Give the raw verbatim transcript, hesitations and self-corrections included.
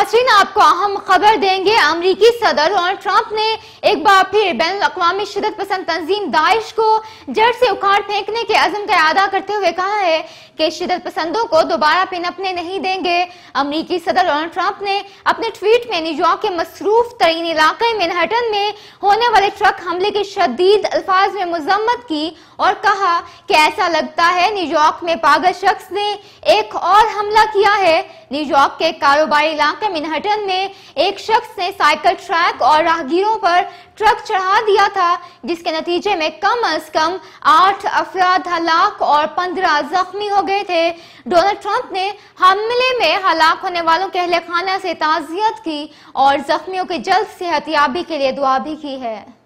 नाज़रीन, आपको अहम खबर देंगे। अमरीकी सदर डोनाल्ड ट्रंप ने एक बार फिर बैनुल अक़वामी शिद्दत पसंद तंजीम दाइश को जड़ से उखाड़ फेंकने के अज़्म का इरादा करते हुए कहा है कि शिद्दत पसंदों को दोबारा पनपने नहीं देंगे। अमरीकी सदर डोनाल्ड ट्रंप ने अपने ट्वीट में न्यूयॉर्क के मसरूफ तरीन इलाके मैनहट्टन में होने वाले ट्रक हमले की शदीद अल्फाज में मजम्मत की और कहा कि ऐसा लगता है न्यूयॉर्क में पागल शख्स ने एक और हमला किया है। न्यूयॉर्क के कारोबारी इलाके मैनहट्टन में एक शख्स ने साइकिल ट्रैक और राहगीरों पर ट्रक चढ़ा दिया था, जिसके नतीजे में कम अज कम आठ अफराद हलाक और पंद्रह जख्मी हो गए थे। डोनाल्ड ट्रंप ने हमले में हलाक होने वालों के अहले खाना से ताज़ियत की और जख्मियों की जल्द सेहतयाबी के लिए दुआ भी की है।